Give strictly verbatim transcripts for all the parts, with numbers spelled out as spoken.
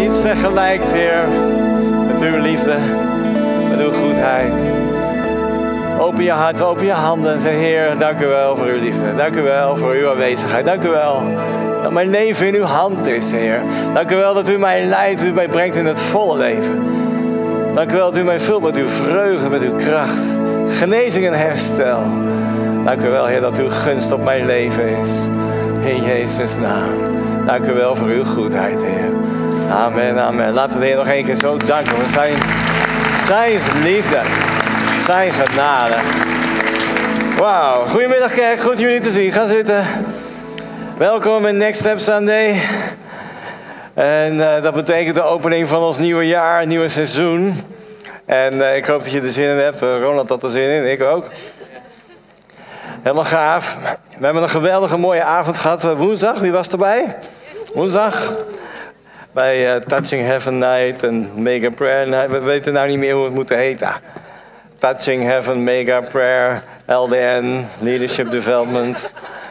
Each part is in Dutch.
niets vergelijkt, Heer, met uw liefde, met uw goedheid. Open je hart, open je handen en zeg, Heer, dank u wel voor uw liefde. Dank u wel voor uw aanwezigheid. Dank u wel dat mijn leven in uw hand is, Heer. Dank u wel dat u mij leidt, u mij brengt in het volle leven. Dank u wel dat u mij vult met uw vreugde, met uw kracht. Genezing en herstel. Dank u wel, Heer, dat uw gunst op mijn leven is. In Jezus' naam. Dank u wel voor uw goedheid, Heer. Amen, amen. Laten we de Heer nog één keer zo danken voor zijn, zijn liefde. Zijn genade. Wauw. Goedemiddag, kerk. Goed jullie te zien. Ga zitten. Welkom in Next Step Sunday. En uh, dat betekent de opening van ons nieuwe jaar, nieuwe seizoen. En uh, ik hoop dat je er zin in hebt. Uh, Ronald had er zin in, ik ook. Helemaal gaaf. We hebben een geweldige mooie avond gehad. Woensdag, wie was erbij? Woensdag. Bij uh, Touching Heaven Night en Mega Prayer Night. We weten nou niet meer hoe het moet heten. Touching Heaven, Mega Prayer, L D N, Leadership Development.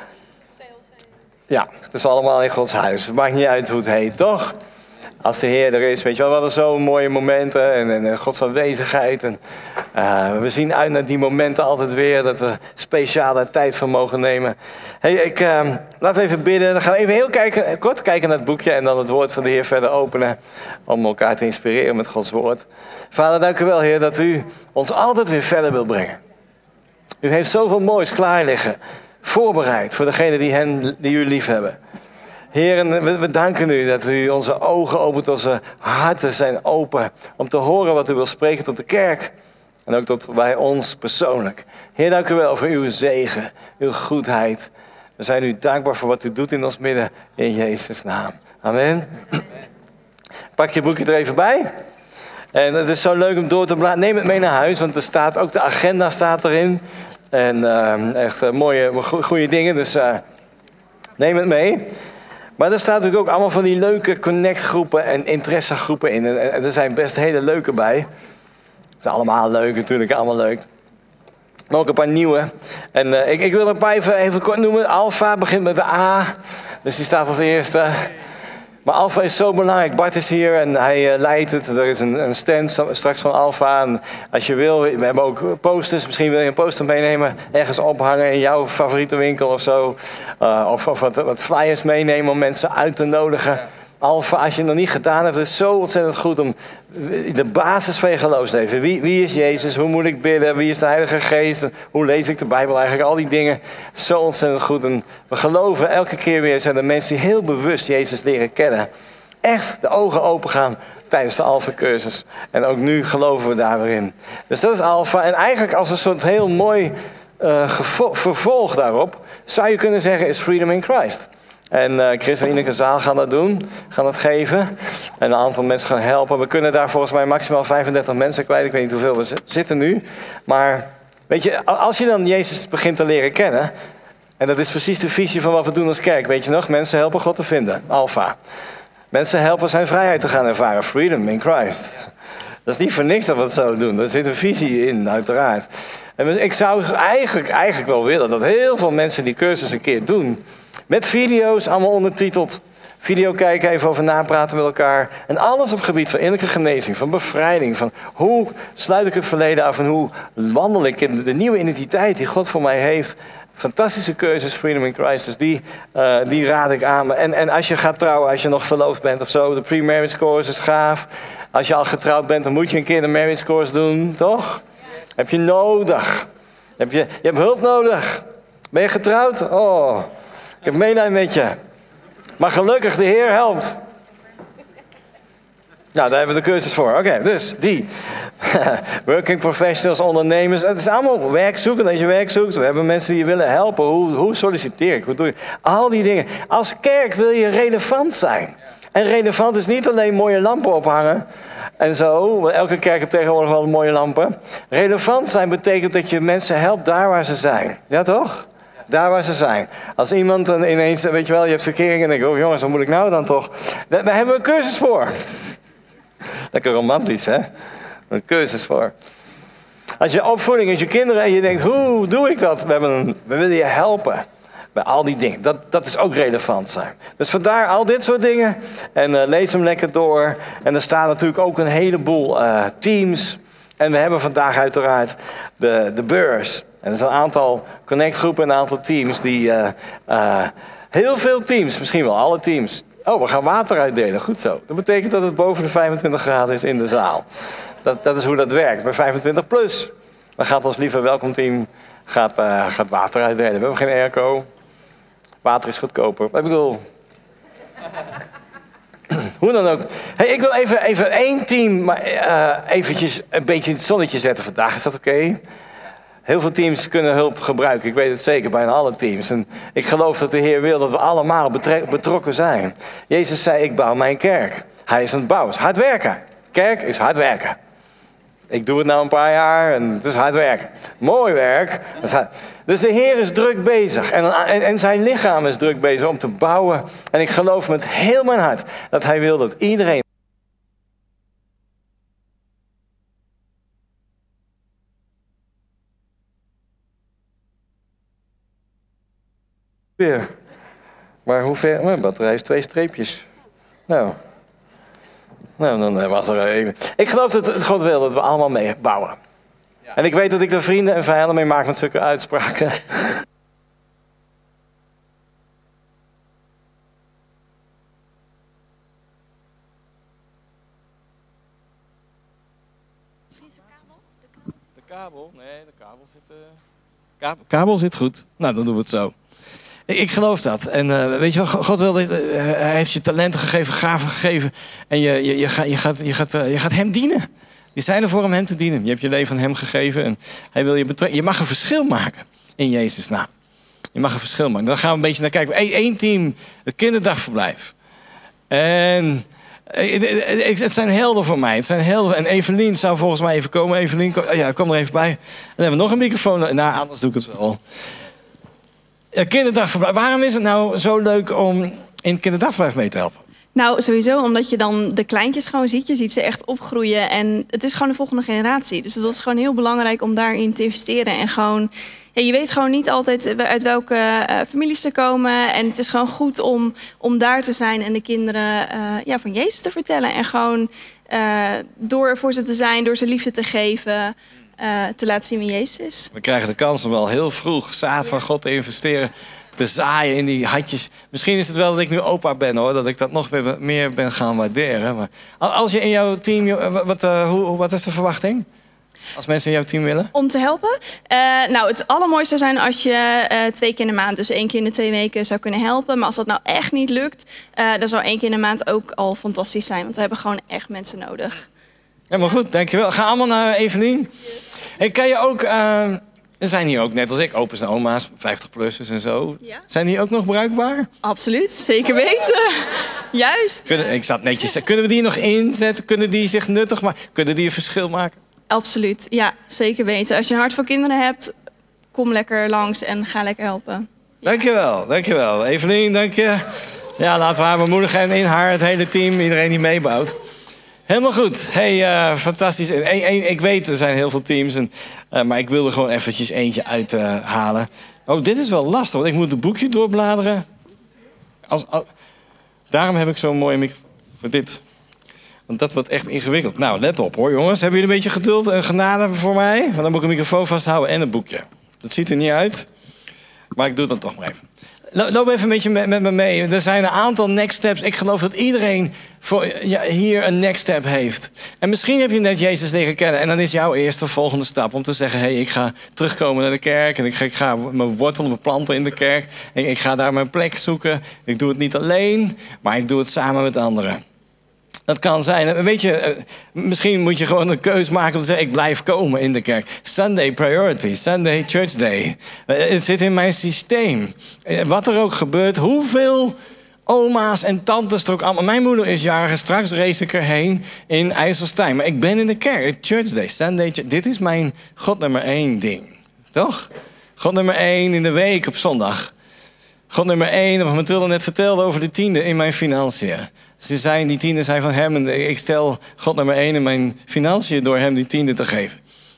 Ja, het is allemaal in Gods huis. Het maakt niet uit hoe het heet, toch? Als de Heer er is, weet je wel, we hadden zo'n mooie momenten en, en, en Gods aanwezigheid. En, uh, we zien uit naar die momenten altijd weer, dat we speciale tijd voor mogen nemen. Hey, ik, uh, laten we even bidden. Dan gaan we even heel kijken, kort kijken naar het boekje en dan het woord van de Heer verder openen. Om elkaar te inspireren met Gods woord. Vader, dank u wel, Heer, dat u ons altijd weer verder wil brengen. U heeft zoveel moois klaar liggen, voorbereid voor degenen die, hen, die u lief hebben. Heer, we, we danken u dat u onze ogen opent, onze harten zijn open om te horen wat u wil spreken tot de kerk. En ook tot bij ons persoonlijk. Heer, dank u wel voor uw zegen, uw goedheid. We zijn u dankbaar voor wat u doet in ons midden, in Jezus' naam. Amen. Pak je boekje er even bij. En het is zo leuk om door te bladeren. Neem het mee naar huis, want er staat ook de agenda staat erin. En uh, echt uh, mooie, goede dingen, dus uh, neem het mee. Maar er staat natuurlijk ook allemaal van die leuke connectgroepen en interessegroepen in. En er zijn best hele leuke bij. Het zijn allemaal leuk natuurlijk, allemaal leuk. Maar ook een paar nieuwe. En uh, ik, ik wil er een paar even, even kort noemen. Alpha begint met de A, dus die staat als eerste. Maar Alpha is zo belangrijk. Bart is hier en hij uh, leidt het. Er is een, een stand straks van Alpha. En als je wil, we hebben ook posters. Misschien wil je een poster meenemen. Ergens ophangen in jouw favoriete winkel of zo. Uh, of of wat, wat flyers meenemen om mensen uit te nodigen. Alpha, als je het nog niet gedaan hebt, het is zo ontzettend goed om de basis van je geloofsleven. Wie, wie is Jezus? Hoe moet ik bidden? Wie is de Heilige Geest? Hoe lees ik de Bijbel eigenlijk? Al die dingen, zo ontzettend goed. En we geloven elke keer weer zijn er mensen die heel bewust Jezus leren kennen. Echt de ogen open gaan tijdens de Alpha-cursus. En ook nu geloven we daar weer in. Dus dat is Alpha. En eigenlijk als een soort heel mooi uh, gevo- vervolg daarop, zou je kunnen zeggen, is Freedom in Christ. En uh, Chris en Ineke Zaal gaan dat doen, gaan dat geven. En een aantal mensen gaan helpen. We kunnen daar volgens mij maximaal vijfendertig mensen kwijt. Ik weet niet hoeveel we zitten nu. Maar weet je, als je dan Jezus begint te leren kennen. En dat is precies de visie van wat we doen als kerk. Weet je nog, mensen helpen God te vinden. Alpha. Mensen helpen zijn vrijheid te gaan ervaren. Freedom in Christ. Dat is niet voor niks dat we het zo doen. Er zit een visie in, uiteraard. En ik zou eigenlijk, eigenlijk wel willen dat heel veel mensen die cursus een keer doen. Met video's, allemaal ondertiteld. Video kijken, even over napraten met elkaar. En alles op het gebied van innerlijke genezing, van bevrijding. Van hoe sluit ik het verleden af en hoe wandel ik in de nieuwe identiteit die God voor mij heeft. Fantastische cursus, Freedom in Christ. Dus die, uh, die raad ik aan. En, en als je gaat trouwen, als je nog verloofd bent of zo. De pre-marriage course is gaaf. Als je al getrouwd bent, dan moet je een keer de marriage course doen, toch? Heb je nodig. Heb je, je hebt hulp nodig. Ben je getrouwd? Oh... Ik heb medelijden met je. Maar gelukkig, de Heer helpt. Nou, daar hebben we de cursus voor. Oké, okay, dus die. Working professionals, ondernemers. Het is allemaal werk zoeken. Als je werk zoekt, we hebben mensen die je willen helpen. Hoe, hoe solliciteer ik? Hoe doe je? Al die dingen. Als kerk wil je relevant zijn. En relevant is niet alleen mooie lampen ophangen. En zo. Elke kerk heeft tegenwoordig wel mooie lampen. Relevant zijn betekent dat je mensen helpt daar waar ze zijn. Ja, toch? Daar waar ze zijn. Als iemand dan ineens, weet je wel, je hebt verkering en denk je, oh jongens, wat moet ik nou dan toch? Daar, daar hebben we een cursus voor. Lekker romantisch, hè? Een cursus voor. Als je opvoeding is, je kinderen en je denkt, hoe doe ik dat? We, hebben een, we willen je helpen. Bij al die dingen. Dat, dat is ook relevant zijn. Dus vandaar al dit soort dingen. En uh, lees hem lekker door. En er staan natuurlijk ook een heleboel uh, teams. En we hebben vandaag uiteraard de, de beurs. En er zijn een aantal connectgroepen en een aantal teams die... Uh, uh, heel veel teams, misschien wel alle teams. Oh, we gaan water uitdelen. Goed zo. Dat betekent dat het boven de vijfentwintig graden is in de zaal. Dat, dat is hoe dat werkt. Bij vijfentwintig plus. Dan gaat ons lieve welkomteam gaat, uh, gaat water uitdelen. We hebben geen airco. Water is goedkoper. Ik bedoel... Hoe dan ook. Hey, ik wil even, even één team maar, uh, eventjes een beetje in het zonnetje zetten vandaag. Is dat oké? Okay? Heel veel teams kunnen hulp gebruiken. Ik weet het zeker, bijna alle teams. En ik geloof dat de Heer wil dat we allemaal betrokken zijn. Jezus zei, ik bouw mijn kerk. Hij is aan het bouwen. Het is hard werken. Kerk is hard werken. Ik doe het nou een paar jaar en het is hard werken. Mooi werk. Dus de Heer is druk bezig. En, en, en zijn lichaam is druk bezig om te bouwen. En ik geloof met heel mijn hart dat hij wil dat iedereen... Weer. Maar hoe ver? Mijn batterij is twee streepjes. Nou... Nou, dan was er even. Ik geloof dat het God wil dat we allemaal mee bouwen. Ja. En ik weet dat ik er vrienden en vijanden mee maak met zulke uitspraken. Misschien is de kabel? De kabel, de kabel? Nee, de kabel zit... Uh... Kabel, kabel zit goed. Nou, dan doen we het zo. Ik, ik geloof dat. En uh, weet je wel, God wil dit, uh, hij heeft je talenten gegeven, gaven gegeven. En je, je, je, gaat, je, gaat, je, gaat, uh, je gaat hem dienen. Je zijn er voor om hem te dienen. Je hebt je leven aan hem gegeven. En hij wil je betrekken. Je mag een verschil maken in Jezus' naam. Je mag een verschil maken. Daar gaan we een beetje naar kijken. Eén, één team, het kinderdagverblijf. En uh, het zijn helden voor mij. Het zijn helden. En Evelien zou volgens mij even komen. Evelien, kom, ja, kom er even bij. Dan hebben we nog een microfoon. Nou, anders doe ik het wel. Kinderdagverblijf. Waarom is het nou zo leuk om in het kinderdagverblijf mee te helpen? Nou, sowieso omdat je dan de kleintjes gewoon ziet. Je ziet ze echt opgroeien en het is gewoon de volgende generatie. Dus dat is gewoon heel belangrijk om daarin te investeren. En gewoon, ja, je weet gewoon niet altijd uit welke uh, families ze komen. En het is gewoon goed om, om daar te zijn en de kinderen uh, ja, van Jezus te vertellen. En gewoon uh, door er voor ze te zijn, door ze liefde te geven... Uh, te laten zien wie Jezus is. We krijgen de kans om wel heel vroeg zaad van God te investeren. Te zaaien in die hartjes. Misschien is het wel dat ik nu opa ben hoor. Dat ik dat nog meer ben gaan waarderen. Maar als je in jouw team... Wat, uh, hoe, wat is de verwachting? Als mensen in jouw team willen? Om te helpen? Uh, nou, het allermooiste zou zijn als je uh, twee keer in de maand... dus één keer in de twee weken zou kunnen helpen. Maar als dat nou echt niet lukt... Uh, dan zou één keer in de maand ook al fantastisch zijn. Want we hebben gewoon echt mensen nodig. Helemaal goed, dankjewel. Ga allemaal naar Evelien. En kan je ook... Uh, er zijn hier ook, net als ik, opa's en oma's, vijftig-plussers en zo. Ja? Zijn die ook nog bruikbaar? Absoluut, zeker weten. Juist. Kunnen, ik zat netjes. Kunnen we die nog inzetten? Kunnen die zich nuttig maken? Kunnen die een verschil maken? Absoluut, ja, zeker weten. Als je hart voor kinderen hebt, kom lekker langs en ga lekker helpen. Ja. Dankjewel, dankjewel. Evelien, dank je. Ja, laten we haar bemoedigen en in haar het hele team, iedereen die meebouwt. Helemaal goed. Hey, uh, fantastisch. En, en, en, ik weet, er zijn heel veel teams. En, uh, maar ik wil er gewoon eventjes eentje uithalen. Uh, oh, dit is wel lastig, want ik moet het boekje doorbladeren. Als, als, daarom heb ik zo'n mooie microfoon voor dit. Want dat wordt echt ingewikkeld. Nou, let op hoor jongens. Hebben jullie een beetje geduld en genade voor mij? Want dan moet ik een microfoon vasthouden en een boekje. Dat ziet er niet uit. Maar ik doe het dan toch maar even. Loop even een beetje met, met me mee. Er zijn een aantal next steps. Ik geloof dat iedereen voor, ja, hier een next step heeft. En misschien heb je net Jezus leren kennen. En dan is jouw eerste volgende stap om te zeggen... hé, hey, ik ga terugkomen naar de kerk. En ik ga, ik ga mijn wortelen beplanten in de kerk. En ik ga daar mijn plek zoeken. Ik doe het niet alleen, maar ik doe het samen met anderen. Dat kan zijn. Weet je, misschien moet je gewoon een keus maken om te zeggen... ik blijf komen in de kerk. Sunday priority, Sunday church day. Het zit in mijn systeem. Wat er ook gebeurt, hoeveel oma's en tantes er ook allemaal... Mijn moeder is jarig, straks race ik erheen in IJsselstein. Maar ik ben in de kerk, church day, Sunday. Dit is mijn God nummer één ding. Toch? God nummer één in de week op zondag. God nummer één, wat Mathilde net vertelde over de tiende in mijn financiën. Ze zijn, die tiende zijn van hem en ik stel God nummer één in mijn financiën door hem die tiende te geven.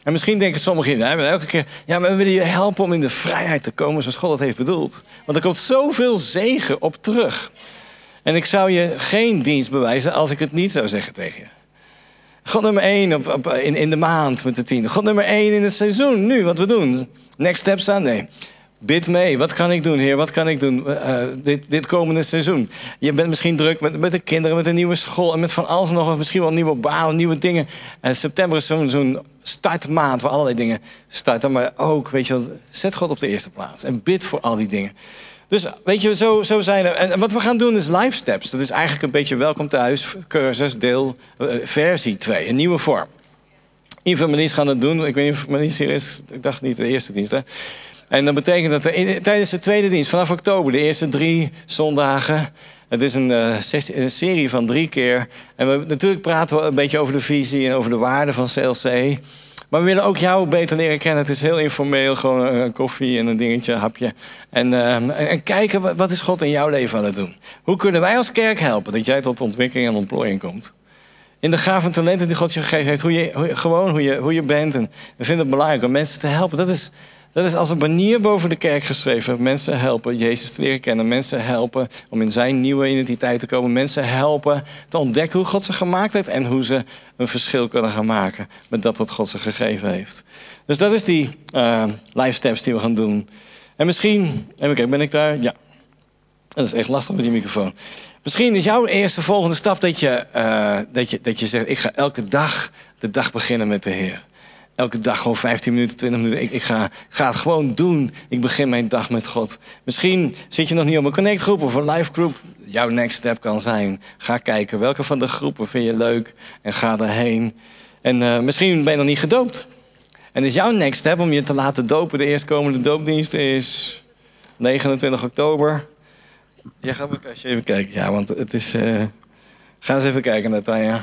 En misschien denken sommigen, ja, elke keer, ja, maar we willen je helpen om in de vrijheid te komen zoals God het heeft bedoeld. Want er komt zoveel zegen op terug. En ik zou je geen dienst bewijzen als ik het niet zou zeggen tegen je. God nummer één op, op, in, in de maand met de tiende. God nummer één in het seizoen, nu, wat we doen. Next Step Sunday. Bid mee. Wat kan ik doen, Heer? Wat kan ik doen uh, dit, dit komende seizoen? Je bent misschien druk met, met de kinderen, met een nieuwe school... en met van alles nog, misschien wel een nieuwe baan, nieuwe dingen. En september is zo'n zo'n startmaand waar allerlei dingen starten. Maar ook, weet je wel, zet God op de eerste plaats. En bid voor al die dingen. Dus weet je, zo, zo zijn er. En wat we gaan doen is Life Steps. Dat is eigenlijk een beetje welkom thuis, cursus, deel, uh, versie twee. Een nieuwe vorm. Yves en Marlies gaan het doen. Ik weet niet of Marlies hier is. Ik dacht niet de eerste dienst, hè. En dat betekent dat er in, tijdens de tweede dienst, vanaf oktober, de eerste drie zondagen... Het is een, uh, sessie, een serie van drie keer. En we, natuurlijk praten we een beetje over de visie en over de waarden van C L C... Maar we willen ook jou beter leren kennen. Het is heel informeel, gewoon een koffie en een dingetje, een hapje. En, uh, en kijken, wat is God in jouw leven aan het doen? Hoe kunnen wij als kerk helpen dat jij tot ontwikkeling en ontplooiing komt? In de gaven en talenten die God je gegeven heeft, hoe je, hoe, gewoon hoe je, hoe je bent. En we vinden het belangrijk om mensen te helpen. Dat is, dat is als een banier boven de kerk geschreven. Mensen helpen Jezus te leren kennen. Mensen helpen om in zijn nieuwe identiteit te komen. Mensen helpen te ontdekken hoe God ze gemaakt heeft en hoe ze een verschil kunnen gaan maken met dat wat God ze gegeven heeft. Dus dat is die uh, life steps die we gaan doen. En misschien, even kijken, ben ik daar? Ja. Dat is echt lastig met die microfoon. Misschien is jouw eerste volgende stap dat je, uh, dat je, dat je zegt, ik ga elke dag de dag beginnen met de Heer. Elke dag gewoon vijftien minuten, twintig minuten. Ik, ik ga, ga het gewoon doen. Ik begin mijn dag met God. Misschien zit je nog niet op een connect groep of een live groep. Jouw next step kan zijn. Ga kijken welke van de groepen vind je leuk. En ga daarheen. En uh, misschien ben je nog niet gedoopt. En is jouw next step om je te laten dopen. De eerstkomende doopdienst is negenentwintig oktober. Ja, ga maar als je even kijken. Ja, want het is... Uh... Ga eens even kijken, Natanja.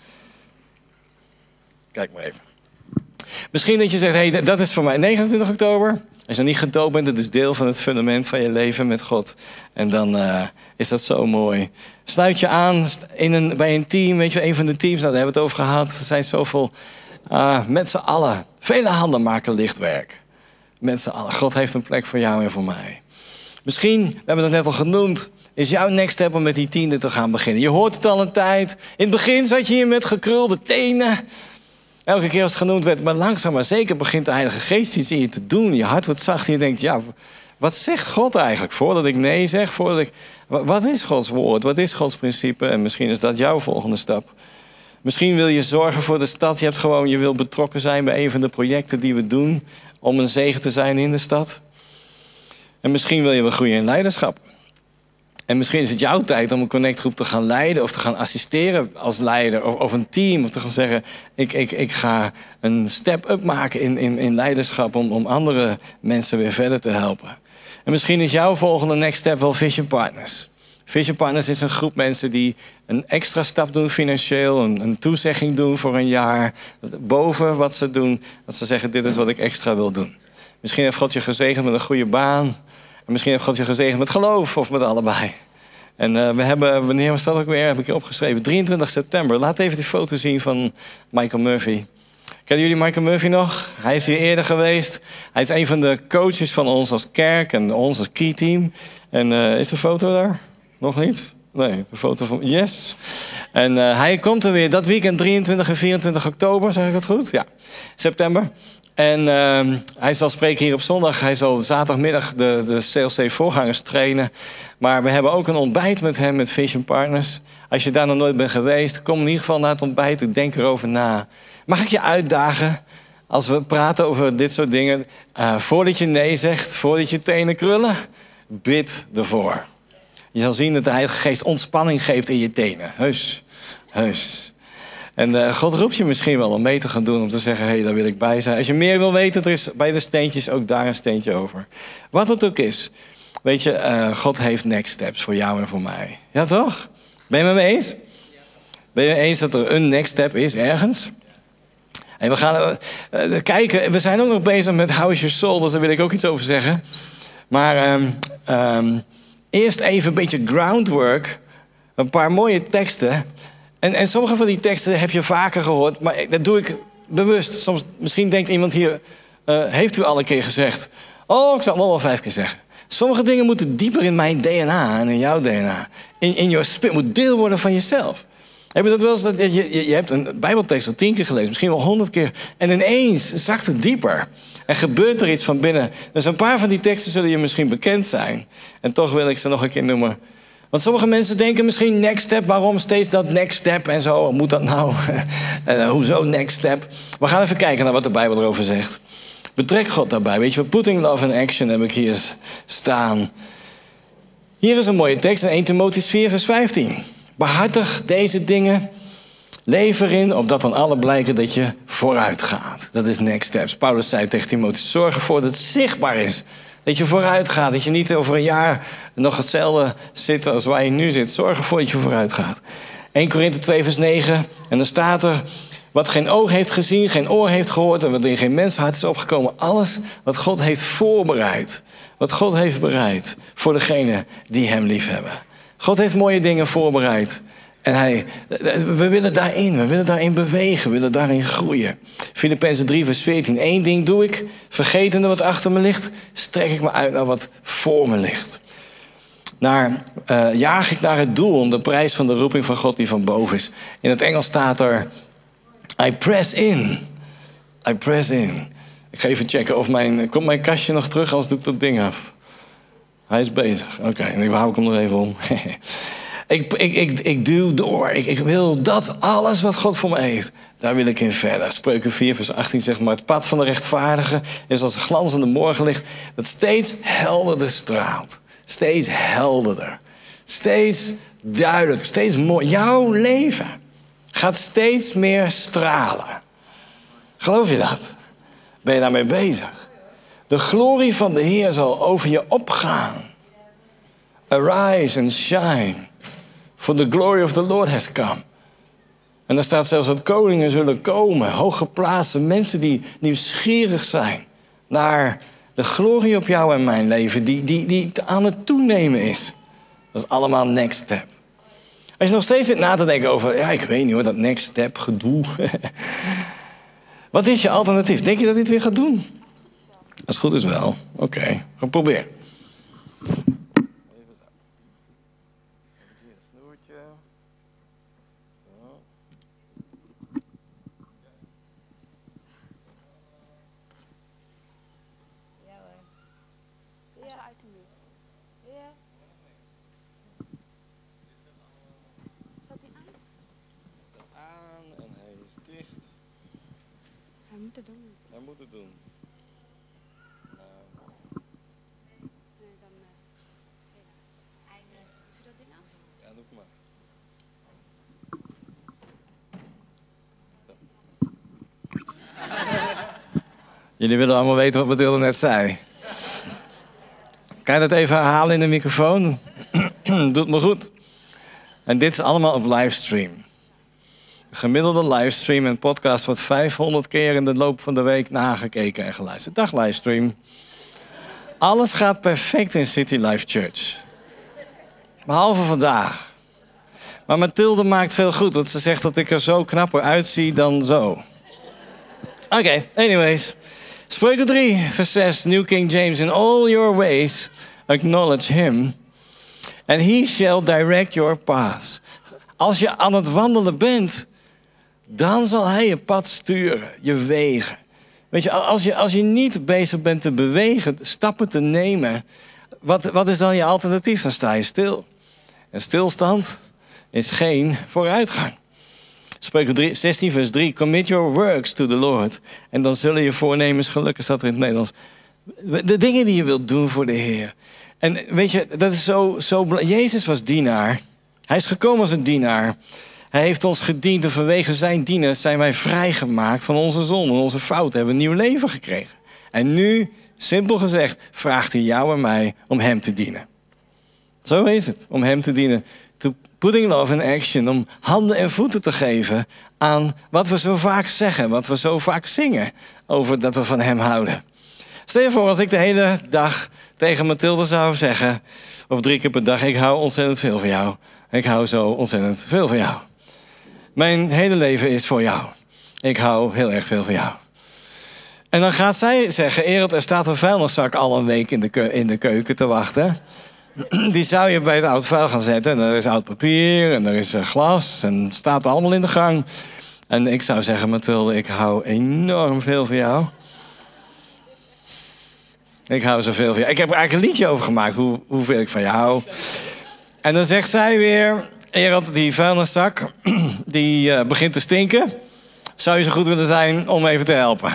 Kijk maar even. Misschien dat je zegt, hey, dat is voor mij negenentwintig oktober. Als je nog niet gedoopt bent, dat is deel van het fundament van je leven met God. En dan uh, is dat zo mooi. Sluit je aan in een, bij een team, weet je, een van de teams, nou, daar hebben we het over gehad. Er zijn zoveel, uh, met z'n allen. Vele handen maken lichtwerk. Met z'n allen. God heeft een plek voor jou en voor mij. Misschien, we hebben het net al genoemd, is jouw next step om met die tiende te gaan beginnen. Je hoort het al een tijd. In het begin zat je hier met gekrulde tenen. Elke keer als het genoemd werd, maar langzaam maar zeker begint de Heilige Geest iets in je te doen. Je hart wordt zacht en je denkt, ja, wat zegt God eigenlijk? Voordat ik nee zeg, voordat ik... Wat is Gods woord? Wat is Gods principe? En misschien is dat jouw volgende stap. Misschien wil je zorgen voor de stad. Je hebt gewoon, je wil betrokken zijn bij een van de projecten die we doen om een zegen te zijn in de stad. En misschien wil je wel groeien in leiderschap. En misschien is het jouw tijd om een connectgroep te gaan leiden of te gaan assisteren als leider. Of, of een team. Of te gaan zeggen, ik, ik, ik ga een step-up maken in, in, in leiderschap om, om andere mensen weer verder te helpen. En misschien is jouw volgende next step wel Vision Partners. Vision Partners is een groep mensen die een extra stap doen financieel. Een, een toezegging doen voor een jaar. Dat boven wat ze doen, dat ze zeggen, dit is wat ik extra wil doen. Misschien heeft God je gezegend met een goede baan. En misschien heeft God je gezegend met geloof of met allebei. En uh, we hebben, wanneer was dat ook weer? Heb ik hier opgeschreven. drieëntwintig september. Laat even die foto zien van Michael Murphy. Kennen jullie Michael Murphy nog? Hij is hier eerder geweest. Hij is een van de coaches van ons als kerk en ons als key team. En uh, is de foto daar? Nog niet? Nee, de foto van... Yes. En uh, hij komt er weer dat weekend drieëntwintig en vierentwintig oktober. Zeg ik dat goed? Ja. September. En uh, hij zal spreken hier op zondag. Hij zal zaterdagmiddag de, de C L C-voorgangers trainen. Maar we hebben ook een ontbijt met hem, met Vision Partners. Als je daar nog nooit bent geweest, kom in ieder geval naar het ontbijt. Denk erover na. Mag ik je uitdagen, als we praten over dit soort dingen... Uh, voordat je nee zegt, voordat je tenen krullen, bid ervoor. Je zal zien dat de Heilige Geest ontspanning geeft in je tenen. Heus, heus. En uh, God roept je misschien wel om mee te gaan doen. Om te zeggen, hé, hey, daar wil ik bij zijn. Als je meer wil weten, er is bij de steentjes ook daar een steentje over. Wat het ook is. Weet je, uh, God heeft next steps voor jou en voor mij. Ja, toch? Ben je het met me eens? Ben je het eens dat er een next step is ergens? En we gaan uh, uh, kijken. We zijn ook nog bezig met How is Your Soul. Dus daar wil ik ook iets over zeggen. Maar um, um, eerst even een beetje groundwork. Een paar mooie teksten. En, en sommige van die teksten heb je vaker gehoord. Maar dat doe ik bewust. Soms, misschien denkt iemand hier, uh, heeft u al een keer gezegd... oh, ik zal het nog wel vijf keer zeggen. Sommige dingen moeten dieper in mijn D N A en in jouw D N A. In, in your spirit, moet deel worden van jezelf. Heb je dat wel eens? Dat je, je, je hebt een Bijbeltekst al tien keer gelezen, misschien wel honderd keer. En ineens zakt het dieper. En gebeurt er iets van binnen. Dus een paar van die teksten zullen je misschien bekend zijn. En toch wil ik ze nog een keer noemen. Want sommige mensen denken misschien next step. Waarom steeds dat next step en zo? Wat moet dat nou? En hoezo next step? We gaan even kijken naar wat de Bijbel erover zegt. Betrek God daarbij. Weet je wat? Putting love in action heb ik hier staan. Hier is een mooie tekst in Eerste Timotheüs vier vers vijftien. Behartig deze dingen. Leef erin, opdat dan alle blijken dat je vooruit gaat. Dat is next steps. Paulus zei tegen Timotheus, zorg ervoor dat het zichtbaar is. Dat je vooruit gaat. Dat je niet over een jaar nog hetzelfde zit als waar je nu zit. Zorg ervoor dat je vooruit gaat. Eerste Korinthe twee vers negen. En dan staat er, wat geen oog heeft gezien, geen oor heeft gehoord... en wat in geen menshart is opgekomen. Alles wat God heeft voorbereid. Wat God heeft bereid voor degenen die hem liefhebben. God heeft mooie dingen voorbereid. En hij, we willen daarin, we willen daarin bewegen, we willen daarin groeien. Filippenzen drie vers veertien. Eén ding doe ik, vergetende wat achter me ligt, strek ik me uit naar wat voor me ligt. Naar, uh, jaag ik naar het doel om de prijs van de roeping van God die van boven is. In het Engels staat er, I press in. I press in. Ik ga even checken of mijn, komt mijn kastje nog terug, als doe ik dat ding af. Hij is bezig. Oké, okay, nu hou ik hem er even om. ik, ik, ik, ik duw door. Ik, ik wil dat alles wat God voor me heeft, daar wil ik in verder. Spreuken vier vers achttien zegt, maar het pad van de rechtvaardige is als een glanzende morgenlicht dat steeds helderder straalt. Steeds helderder. Steeds duidelijker. Steeds mooi. Jouw leven gaat steeds meer stralen. Geloof je dat? Ben je daarmee bezig? De glorie van de Heer zal over je opgaan. Arise and shine, for the glory of the Lord has come. En dan staat zelfs dat koningen zullen komen, hooggeplaatste mensen die nieuwsgierig zijn naar de glorie op jou en mijn leven, die, die, die aan het toenemen is. Dat is allemaal next step. Als je nog steeds zit na te denken over, ja, ik weet niet hoor, dat next step gedoe. Wat is je alternatief? Denk je dat dit weer gaat doen? Als het goed is wel. Oké, okay. Gaan proberen. Even zo. Hier een snoertje. Zo. Ja hoor. Ja, uit de buurt. Ja. Staat hij aan? Hij staat aan en hij is dicht. Hij moet het doen. Hij moet het doen. Jullie willen allemaal weten wat Mathilde net zei. Kan je dat even herhalen in de microfoon? Doet me goed. En dit is allemaal op livestream. Een gemiddelde livestream en podcast wordt vijfhonderd keer in de loop van de week nagekeken en geluisterd. Dag livestream. Alles gaat perfect in City Life Church. Behalve vandaag. Maar Mathilde maakt veel goed, want ze zegt dat ik er zo knapper uitzie dan zo. Oké, okay, anyways. Spreuken drie, vers zes, New King James. In all your ways acknowledge him, and he shall direct your paths. Als je aan het wandelen bent, dan zal hij je pad sturen, je wegen. Weet je, als je, als je niet bezig bent te bewegen, stappen te nemen, wat, wat is dan je alternatief? Dan sta je stil. En stilstand is geen vooruitgang. Spreuken zestien vers drie. Commit your works to the Lord. En dan zullen je voornemens gelukken, staat er in het Nederlands. De dingen die je wilt doen voor de Heer. En weet je, dat is zo, zo... Jezus was dienaar. Hij is gekomen als een dienaar. Hij heeft ons gediend en vanwege zijn dienen zijn wij vrijgemaakt van onze zonde en onze fouten. Hebben we een nieuw leven gekregen. En nu, simpel gezegd, vraagt hij jou en mij om hem te dienen. Zo is het, om hem te dienen. To putting love in action, om handen en voeten te geven aan wat we zo vaak zeggen, wat we zo vaak zingen over dat we van hem houden. Stel je voor als ik de hele dag tegen Mathilde zou zeggen, of drie keer per dag, ik hou ontzettend veel van jou. Ik hou zo ontzettend veel van jou. Mijn hele leven is voor jou. ik hou heel erg veel van jou. En dan gaat zij zeggen, Erend, er staat een vuilniszak al een week in de, keu- in de keuken te wachten. Die zou je bij het oud vuil gaan zetten. En er is oud papier en er is uh, glas en het staat allemaal in de gang. En ik zou zeggen, Mathilde, ik hou enorm veel van jou. Ik hou zoveel van jou. Ik heb er eigenlijk een liedje over gemaakt, hoe, hoeveel ik van jou hou. En dan zegt zij weer, Erend, die vuilniszak, die uh, begint te stinken. Zou je zo goed willen zijn om even te helpen?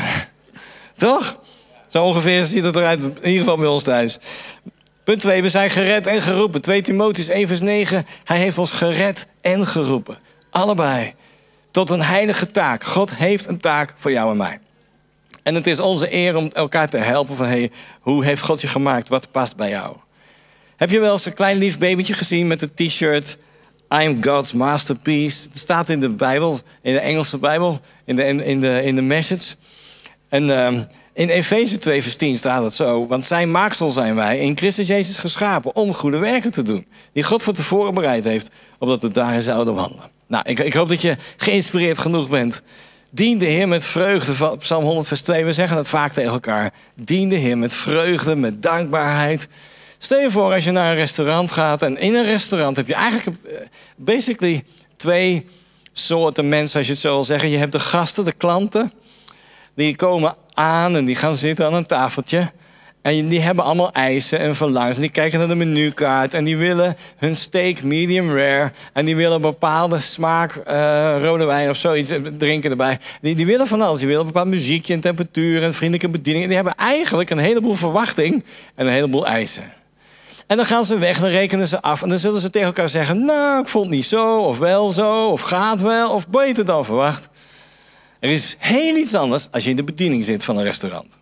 Toch? Zo ongeveer ziet het eruit, in ieder geval bij ons thuis. Punt twee, we zijn gered en geroepen. twee Timotheüs één vers negen, hij heeft ons gered en geroepen. Allebei. Tot een heilige taak. God heeft een taak voor jou en mij. En het is onze eer om elkaar te helpen van, hey, hoe heeft God je gemaakt? Wat past bij jou? Heb je wel eens een klein lief babytje gezien met een t-shirt? I'm God's masterpiece. Het staat in de Bijbel, in de Engelse Bijbel, in de, in, in de, in de Message. En uh, in Efeze twee vers tien staat het zo. Want zijn maaksel zijn wij in Christus Jezus geschapen om goede werken te doen. Die God van tevoren bereid heeft, opdat we daarin zouden wandelen. Nou, ik, ik hoop dat je geïnspireerd genoeg bent. Dien de Heer met vreugde. Psalm honderd vers twee, we zeggen het vaak tegen elkaar. Dien de Heer met vreugde, met dankbaarheid. Stel je voor als je naar een restaurant gaat. En in een restaurant heb je eigenlijk basically twee soorten mensen, als je het zo wil zeggen. Je hebt de gasten, de klanten. Die komen aan en die gaan zitten aan een tafeltje. En die hebben allemaal eisen en verlangens. En die kijken naar de menukaart. En die willen hun steak medium rare. En die willen een bepaalde smaak uh, rode wijn of zoiets drinken erbij. Die, die willen van alles. Die willen een bepaald muziekje en temperatuur en vriendelijke bediening. En die hebben eigenlijk een heleboel verwachting en een heleboel eisen. En dan gaan ze weg, dan rekenen ze af. En dan zullen ze tegen elkaar zeggen, nou, ik vond het niet zo, of wel zo, of gaat wel, of beter dan verwacht. Er is heel iets anders als je in de bediening zit van een restaurant.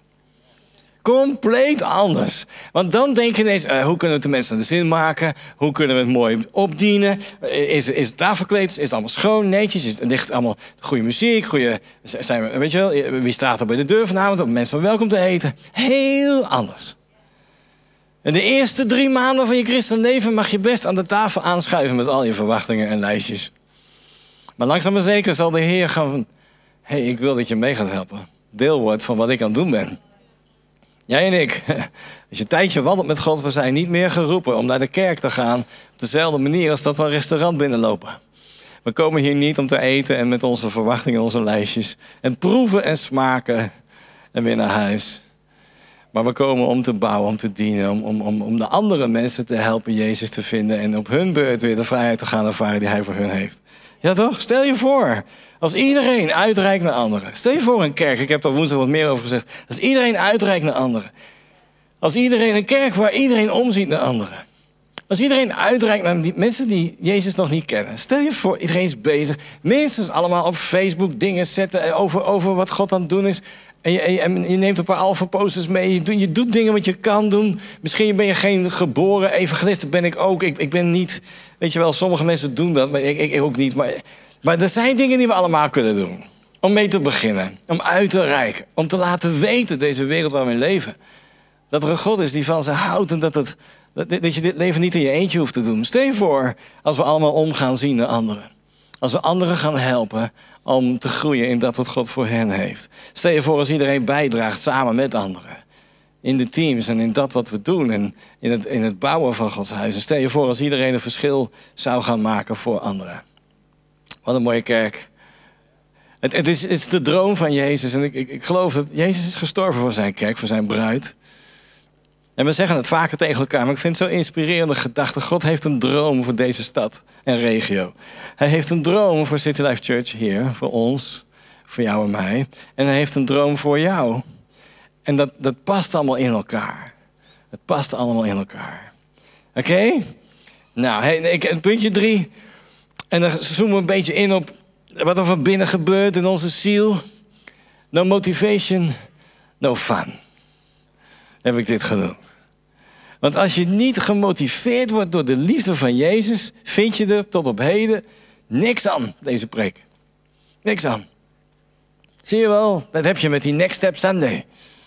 Compleet anders. Want dan denk je ineens, uh, hoe kunnen we de mensen naar de zin maken? Hoe kunnen we het mooi opdienen? Is, is het tafelkleed? Is het allemaal schoon, netjes? Is het, ligt het allemaal goede muziek? Goede, zijn we, weet je wel, wie staat er bij de deur vanavond om mensen welkom te eten? Heel anders. En de eerste drie maanden van je christen leven mag je best aan de tafel aanschuiven met al je verwachtingen en lijstjes. Maar langzaam maar zeker zal de Heer gaan van, hé, hey, ik wil dat je mee gaat helpen. Deel wordt van wat ik aan het doen ben. Jij en ik, als je een tijdje wandelt met God, we zijn niet meer geroepen om naar de kerk te gaan op dezelfde manier als dat we een restaurant binnenlopen. We komen hier niet om te eten en met onze verwachtingen, onze lijstjes. En proeven en smaken en weer naar huis. Maar we komen om te bouwen, om te dienen, om, om, om, om de andere mensen te helpen Jezus te vinden en op hun beurt weer de vrijheid te gaan ervaren die hij voor hun heeft. Ja toch? Stel je voor, als iedereen uitreikt naar anderen. Stel je voor een kerk, ik heb daar woensdag wat meer over gezegd. Als iedereen uitreikt naar anderen. Als iedereen een kerk waar iedereen omziet naar anderen. Als iedereen uitreikt naar die mensen die Jezus nog niet kennen. Stel je voor, iedereen is bezig. Minstens allemaal op Facebook dingen zetten over, over wat God aan het doen is. En je, en je, je neemt een paar alpha-posters mee. Je doet, je doet dingen wat je kan doen. Misschien ben je geen geboren evangelist. Dat ben ik ook. Ik, ik ben niet... Weet je wel, sommige mensen doen dat, maar ik, ik ook niet. Maar, maar er zijn dingen die we allemaal kunnen doen. Om mee te beginnen. Om uit te reiken. Om te laten weten, deze wereld waar we in leven. Dat er een God is die van ze houdt. En dat, het, dat, dat je dit leven niet in je eentje hoeft te doen. Stel je voor, als we allemaal om gaan zien naar anderen. Als we anderen gaan helpen om te groeien in dat wat God voor hen heeft. Stel je voor als iedereen bijdraagt samen met anderen. In de teams en in dat wat we doen. En in het, in het bouwen van Gods huis. En stel je voor als iedereen een verschil zou gaan maken voor anderen. Wat een mooie kerk. Het, het, is, het is de droom van Jezus. En ik, ik, ik geloof dat Jezus is gestorven voor zijn kerk, voor zijn bruid. En we zeggen het vaker tegen elkaar, maar ik vind het zo inspirerende gedachte. God heeft een droom voor deze stad en regio. Hij heeft een droom voor City Life Church hier, voor ons, voor jou en mij. En hij heeft een droom voor jou. En dat, dat past allemaal in elkaar. Het past allemaal in elkaar. Oké? Okay? Nou, hey, ik, puntje drie. En dan zoomen we een beetje in op wat er van binnen gebeurt in onze ziel. No motivation, no fun. Heb ik dit genoemd. Want als je niet gemotiveerd wordt door de liefde van Jezus, vind je er tot op heden niks aan, deze preek. Niks aan. Zie je wel, dat heb je met die Next Step Sunday.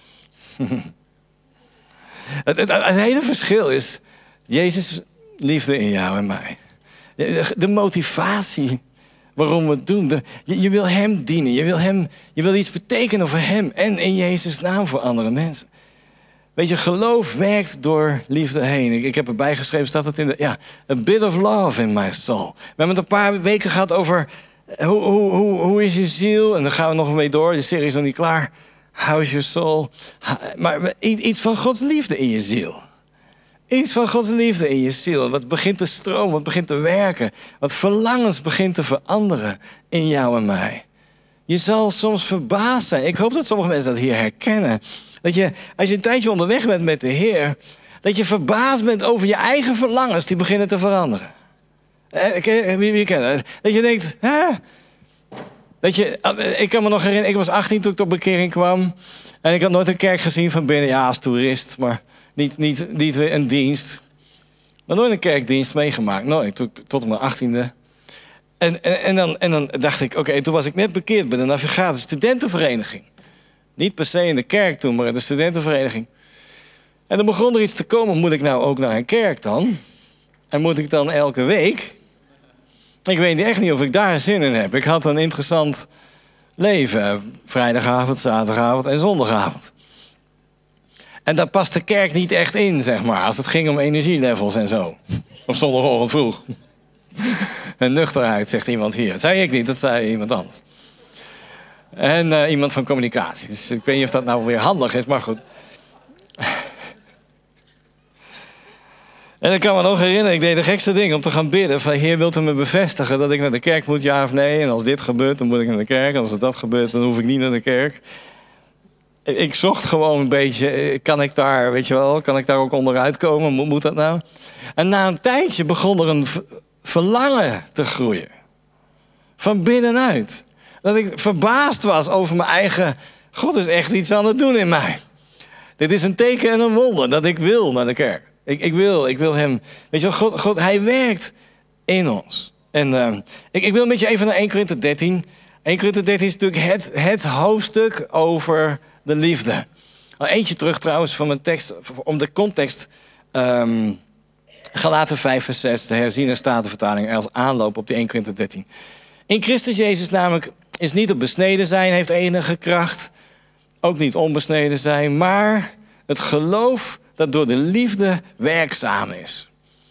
het, het, het hele verschil is Jezus' liefde in jou en mij. De, de motivatie waarom we het doen. De, je, je wil hem dienen. Je wil, hem, je wil iets betekenen voor hem. En in Jezus' naam voor andere mensen. Weet je, geloof werkt door liefde heen. Ik, ik heb erbij geschreven, staat het in de... Ja, a bit of love in my soul. We hebben het een paar weken gehad over... Hoe, hoe, hoe, hoe is je ziel? En daar gaan we nog mee door. De serie is nog niet klaar. How is your soul? Maar iets van Gods liefde in je ziel. Iets van Gods liefde in je ziel. Wat begint te stromen, wat begint te werken. Wat verlangens begint te veranderen in jou en mij. Je zal soms verbaasd zijn. Ik hoop dat sommige mensen dat hier herkennen. Dat je, als je een tijdje onderweg bent met de Heer... dat je verbaasd bent over je eigen verlangens die beginnen te veranderen. Eh, wie, wie kent het? Dat je denkt... Hè? Dat je, ik kan me nog herinneren, ik was achttien toen ik tot bekering kwam. En ik had nooit een kerk gezien van binnen. Ja, als toerist, maar niet, niet, niet een dienst. Maar nooit een kerkdienst meegemaakt. Nooit, tot, tot mijn achttiende. En, en, en, dan, en dan dacht ik, oké, okay, toen was ik net bekeerd bij de Navigator Studentenvereniging. Niet per se in de kerk toen, maar in de studentenvereniging. En dan begon er iets te komen. Moet ik nou ook naar een kerk dan? En moet ik dan elke week? Ik weet echt niet of ik daar zin in heb. Ik had een interessant leven. Vrijdagavond, zaterdagavond en zondagavond. En daar past de kerk niet echt in, zeg maar. Als het ging om energielevels en zo. Op zondagochtend vroeg. En nuchterheid, zegt iemand hier. Dat zei ik niet, dat zei iemand anders. En uh, iemand van communicatie. Dus ik weet niet of dat nou weer handig is, maar goed. En ik kan me nog herinneren, ik deed de gekste ding om te gaan bidden. Van, Heer, wilt u me bevestigen dat ik naar de kerk moet, ja of nee? En als dit gebeurt, dan moet ik naar de kerk. En als dat gebeurt, dan hoef ik niet naar de kerk. Ik zocht gewoon een beetje, kan ik daar, weet je wel, kan ik daar ook onderuit komen? Moet, moet dat nou? En na een tijdje begon er een verlangen te groeien. Van binnenuit. Dat ik verbaasd was over mijn eigen... God is echt iets aan het doen in mij. Dit is een teken en een wonder dat ik wil naar de kerk. Ik, ik, wil, ik wil hem... Weet je wel, God, God hij werkt in ons. En uh, ik, ik wil met je even naar Eerste Korinthe dertien. Eerste Korinthe dertien is natuurlijk het, het hoofdstuk over de liefde. Al eentje terug trouwens van mijn tekst, om de context... Um, Galaten vijf vers zes, de herziene statenvertaling... als aanloop op die Eerste Korinthe dertien. In Christus Jezus namelijk is niet op besneden zijn, heeft enige kracht. Ook niet onbesneden zijn, maar het geloof dat door de liefde werkzaam is.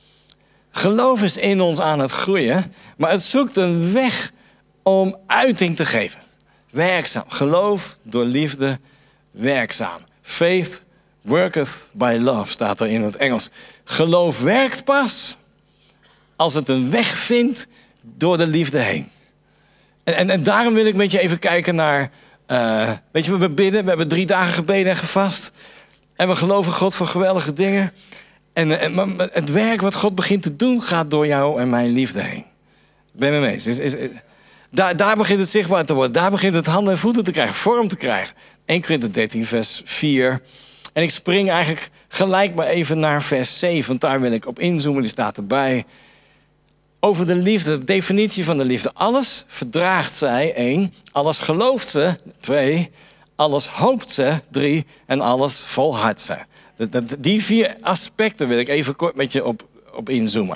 Geloof is in ons aan het groeien, maar het zoekt een weg om uiting te geven. Werkzaam. Geloof door liefde werkzaam. Faith worketh by love, staat er in het Engels. Geloof werkt pas als het een weg vindt door de liefde heen. En, en, en daarom wil ik met je even kijken naar... Uh, weet je, we bidden, we hebben drie dagen gebeden en gevast. En we geloven God voor geweldige dingen. En, en maar het werk wat God begint te doen gaat door jou en mijn liefde heen. Ben je mee eens? Is, is, is, daar, daar begint het zichtbaar te worden. Daar begint het handen en voeten te krijgen, vorm te krijgen. Eerste Korinthe dertien vers vier. En ik spring eigenlijk gelijk maar even naar vers zeven. Want daar wil ik op inzoomen, die staat erbij. Over de liefde, de definitie van de liefde. Alles verdraagt zij, één. Alles gelooft ze, twee. Alles hoopt ze, drie. En alles volhardt ze. Die vier aspecten wil ik even kort met je op, op inzoomen.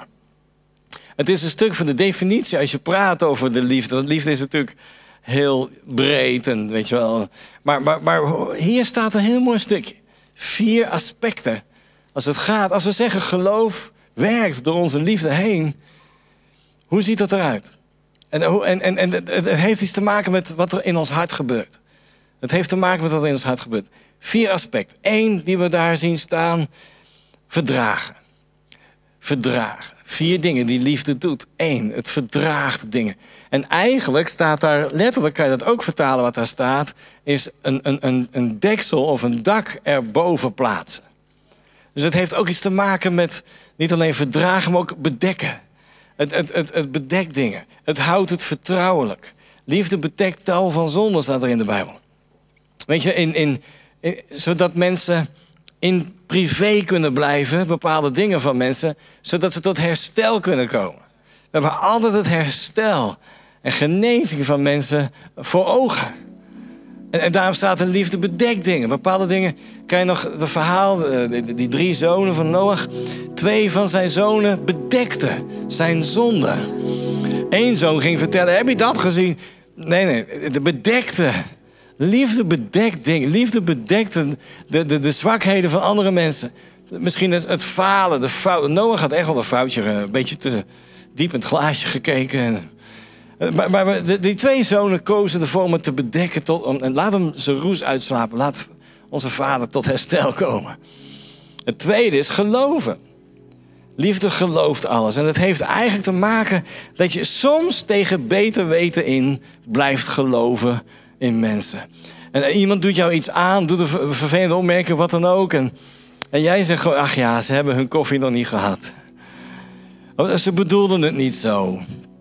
Het is een stuk van de definitie als je praat over de liefde. Want liefde is natuurlijk heel breed en weet je wel. Maar, maar, maar hier staat een heel mooi stukje. Vier aspecten. Als het gaat, als we zeggen geloof werkt door onze liefde heen. Hoe ziet dat eruit? En, en, en, en het heeft iets te maken met wat er in ons hart gebeurt. Het heeft te maken met wat er in ons hart gebeurt. Vier aspecten. Eén die we daar zien staan. Verdragen. Verdragen. Vier dingen die liefde doet. Eén, het verdraagt dingen. En eigenlijk staat daar, letterlijk kan je dat ook vertalen wat daar staat, is een, een, een, een deksel of een dak erboven plaatsen. Dus het heeft ook iets te maken met niet alleen verdragen, maar ook bedekken. Het, het, het, het bedekt dingen. Het houdt het vertrouwelijk. Liefde bedekt tal van zonden, staat er in de Bijbel. Weet je, in, in, in, zodat mensen in privé kunnen blijven, bepaalde dingen van mensen, zodat ze tot herstel kunnen komen. We hebben altijd het herstel en genezing van mensen voor ogen. En, en daarom staat de liefde bedekt dingen. Bepaalde dingen, kan je nog het verhaal, die, die drie zonen van Noach. Twee van zijn zonen bedekten zijn zonde. Eén zoon ging vertellen, heb je dat gezien? Nee, nee, de bedekte. Liefde bedekt dingen. Liefde bedekt de, de, de, de zwakheden van andere mensen. Misschien het, het falen, de fout. Noah had echt wel een foutje, een beetje te diep in het glaasje gekeken. Maar, maar de, die twee zonen kozen ervoor om het te bedekken. Tot, om, en laat hem zijn roes uitslapen. Laat onze vader tot herstel komen. Het tweede is geloven. Liefde gelooft alles. En dat heeft eigenlijk te maken dat je soms tegen beter weten in blijft geloven in mensen. En iemand doet jou iets aan, doet een vervelende opmerking, wat dan ook. En, en jij zegt gewoon, ach ja, ze hebben hun koffie nog niet gehad. Ze bedoelden het niet zo.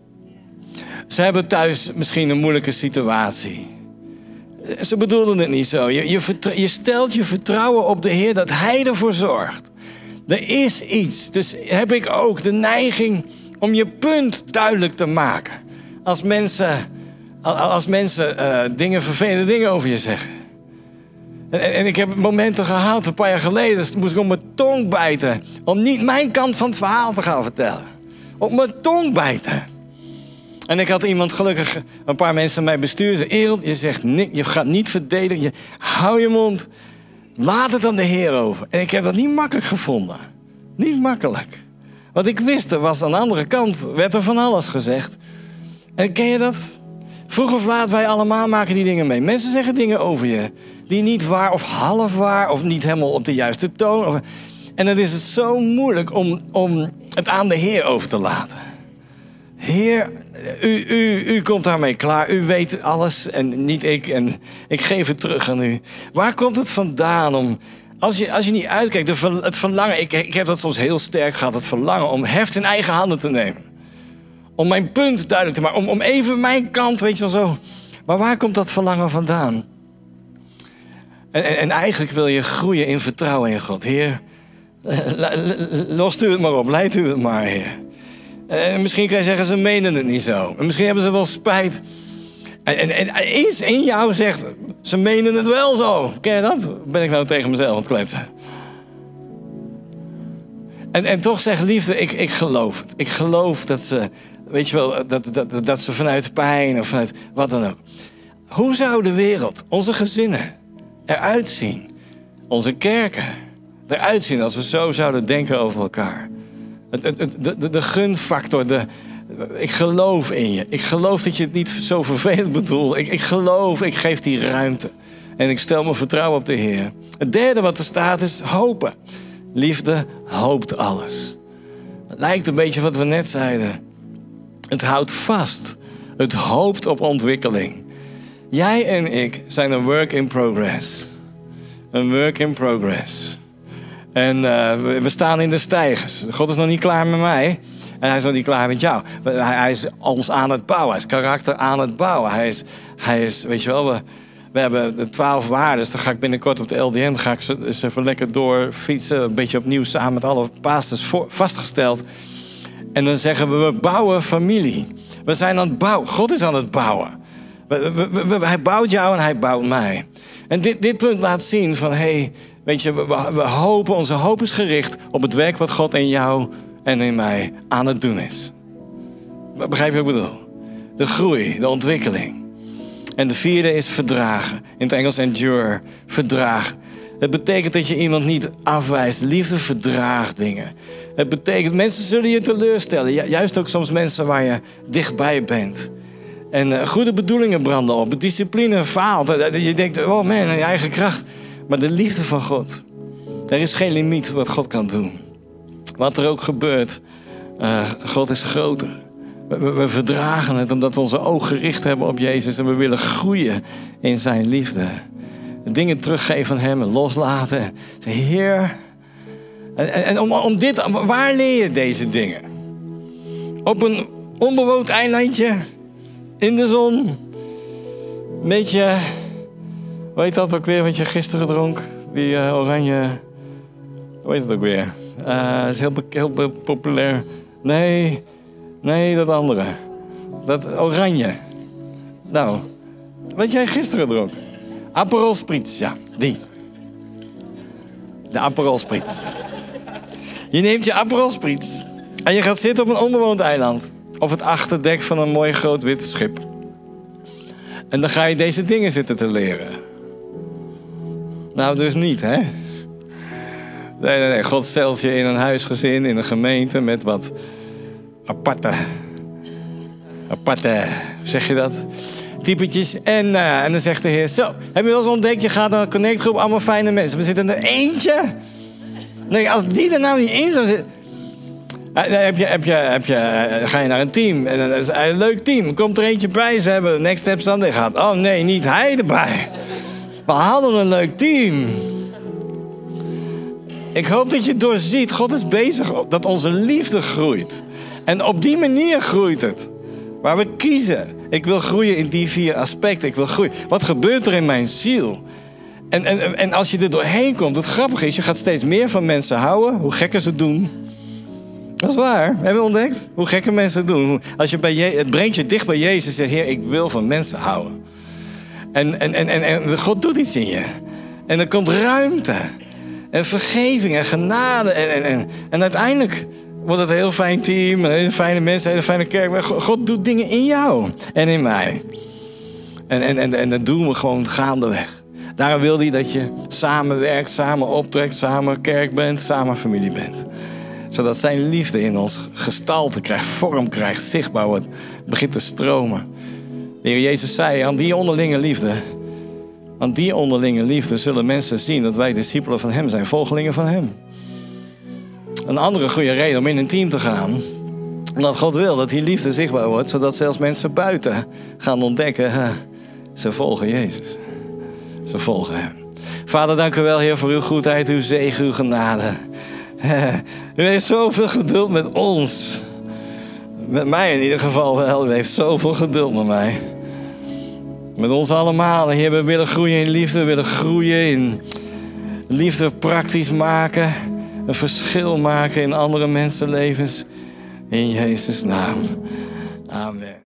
Ze hebben thuis misschien een moeilijke situatie. Ze bedoelden het niet zo. Je, je, vertrouw, je stelt je vertrouwen op de Heer dat Hij ervoor zorgt. Er is iets. Dus heb ik ook de neiging om je punt duidelijk te maken. Als mensen, als mensen uh, dingen, vervelende dingen over je zeggen. En, en ik heb momenten gehad, een paar jaar geleden, moest ik op mijn tong bijten. Om niet mijn kant van het verhaal te gaan vertellen. Op mijn tong bijten. En ik had iemand, gelukkig een paar mensen mij bestuurd. Ze Erel, je zegt niks, je gaat niet verdedigen. Je, hou je mond. Laat het aan de Heer over. En ik heb dat niet makkelijk gevonden. Niet makkelijk. Want ik wist, er was aan de andere kant, werd er van alles gezegd. En ken je dat? Vroeg of laat, wij allemaal maken die dingen mee. Mensen zeggen dingen over je die niet waar of half waar of niet helemaal op de juiste toon. Of, en dan is het zo moeilijk om, om het aan de Heer over te laten. Heer, u, u, u komt daarmee klaar. U weet alles en niet ik. En ik geef het terug aan u. Waar komt het vandaan om... Als je, als je niet uitkijkt, de, het verlangen... Ik, ik heb dat soms heel sterk gehad. Het verlangen om heft in eigen handen te nemen. Om mijn punt duidelijk te maken. Om, om even mijn kant, weet je wel zo. Maar waar komt dat verlangen vandaan? En, en, en eigenlijk wil je groeien in vertrouwen in God. Heer, lost u het maar op. Leidt u het maar, Heer. En misschien kan je zeggen, ze menen het niet zo. En misschien hebben ze wel spijt. En, en, en iets in jou zegt, ze menen het wel zo. Ken je dat? Ben ik nou tegen mezelf aan het kletsen? En, en toch zegt liefde, ik, ik geloof het. Ik geloof dat ze, weet je wel, dat, dat, dat ze vanuit pijn of vanuit wat dan ook. Hoe zou de wereld, onze gezinnen, eruit zien? Onze kerken eruit zien als we zo zouden denken over elkaar? Het, het, het, de, de gunfactor, de, ik geloof in je. Ik geloof dat je het niet zo vervelend bedoelt. Ik, ik geloof, ik geef die ruimte. En ik stel mijn vertrouwen op de Heer. Het derde wat er staat is hopen. Liefde hoopt alles. Het lijkt een beetje wat we net zeiden. Het houdt vast. Het hoopt op ontwikkeling. Jij en ik zijn een work in progress. Een work in progress. En uh, we staan in de steigers. God is nog niet klaar met mij. En hij is nog niet klaar met jou. Hij, hij is ons aan het bouwen. Hij is karakter aan het bouwen. Hij is, hij is weet je wel, we, we hebben de twaalf waarden. Dan ga ik binnenkort op de L D N ga ik ze, ze even lekker door fietsen. Een beetje opnieuw samen met alle pastors voor, vastgesteld. En dan zeggen we, we bouwen familie. We zijn aan het bouwen. God is aan het bouwen. We, we, we, hij bouwt jou en hij bouwt mij. En dit, dit punt laat zien van, hey, weet je, we, we hopen, onze hoop is gericht op het werk wat God in jou en in mij aan het doen is. Begrijp je wat ik bedoel? De groei, de ontwikkeling. En de vierde is verdragen. In het Engels endure, verdragen. Het betekent dat je iemand niet afwijst. Liefde verdraagt dingen. Het betekent, mensen zullen je teleurstellen. Juist ook soms mensen waar je dichtbij bent. En uh, goede bedoelingen branden op. Discipline faalt. Je denkt, oh man, in je eigen kracht. Maar de liefde van God. Er is geen limiet wat God kan doen. Wat er ook gebeurt. Uh, God is groter. We, we, we verdragen het omdat we onze ogen gericht hebben op Jezus. En we willen groeien in zijn liefde. Dingen teruggeven aan hem en loslaten. Zeg, Heer. En, en om, om dit, waar leer je deze dingen? Op een onbewoond eilandje. In de zon. Een beetje. Hoe heet dat ook weer wat je gisteren dronk? Die uh, oranje. Hoe heet het ook weer? Uh, dat is heel, heel populair. Nee. Nee, dat andere. Dat oranje. Nou. Wat jij gisteren dronk. Aperol Spritz, ja. Die. De Aperol Spritz. Je neemt je Aperol Spritz. En je gaat zitten op een onbewoond eiland. of het achterdek van een mooi groot wit schip. En dan ga je deze dingen zitten te leren. Nou, dus niet, hè? Nee, nee, nee. God stelt je in een huisgezin, in een gemeente met wat aparte, aparte, hoe zeg je dat? Typetjes. En, uh, en dan zegt de Heer, zo, heb je wel eens ontdekt, je gaat naar een connectgroep, allemaal fijne mensen. We zitten er eentje. Nee, als die er nou niet in zou zitten. Uh, heb je, heb je, heb je, uh, ga je naar een team. En dat is een leuk team. Komt er eentje bij, ze hebben Next Step Sunday gehad. Oh nee, niet hij erbij. We hadden een leuk team. Ik hoop dat je doorziet, God is bezig dat onze liefde groeit. En op die manier groeit het. Waar we kiezen. Ik wil groeien in die vier aspecten. Ik wil groeien. Wat gebeurt er in mijn ziel? En, en, en als je er doorheen komt, het grappige is, je gaat steeds meer van mensen houden. Hoe gekker ze het doen. Dat is waar. Hebben we ontdekt? Hoe gekker mensen het doen. Als je bij je, het brengt je dicht bij Jezus en zegt, Heer, ik wil van mensen houden. En, en, en, en, en God doet iets in je. En er komt ruimte. En vergeving en genade. En, en, en, en uiteindelijk wordt het een heel fijn team. Een hele fijne mensen, een hele fijne kerk. Maar God doet dingen in jou en in mij. En, en, en, en dat doen we gewoon gaandeweg. Daarom wil hij dat je samenwerkt, samen optrekt, samen kerk bent, samen familie bent. Zodat zijn liefde in ons gestalte krijgt, vorm krijgt, zichtbaar wordt, begint te stromen. De Heer Jezus zei, aan die onderlinge liefde, aan die onderlinge liefde zullen mensen zien dat wij discipelen van hem zijn, volgelingen van hem. Een andere goede reden om in een team te gaan, omdat God wil dat die liefde zichtbaar wordt, zodat zelfs mensen buiten gaan ontdekken, hè, ze volgen Jezus. Ze volgen hem. Vader, dank u wel, Heer, voor uw goedheid, uw zegen, uw genade. U heeft zoveel geduld met ons. Met mij in ieder geval wel. U heeft zoveel geduld met mij. Met ons allemaal. Heer, we willen groeien in liefde. We willen groeien in liefde praktisch maken. Een verschil maken in andere mensenlevens. In Jezus' naam. Amen.